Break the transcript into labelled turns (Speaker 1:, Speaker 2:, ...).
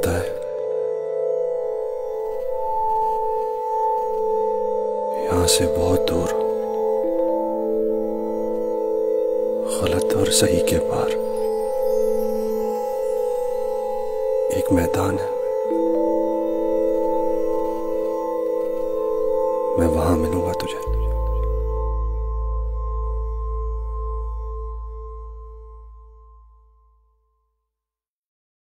Speaker 1: पता है, यहां से बहुत दूर, गलत और सही के पार एक मैदान है। मैं वहां मिलूंगा तुझे।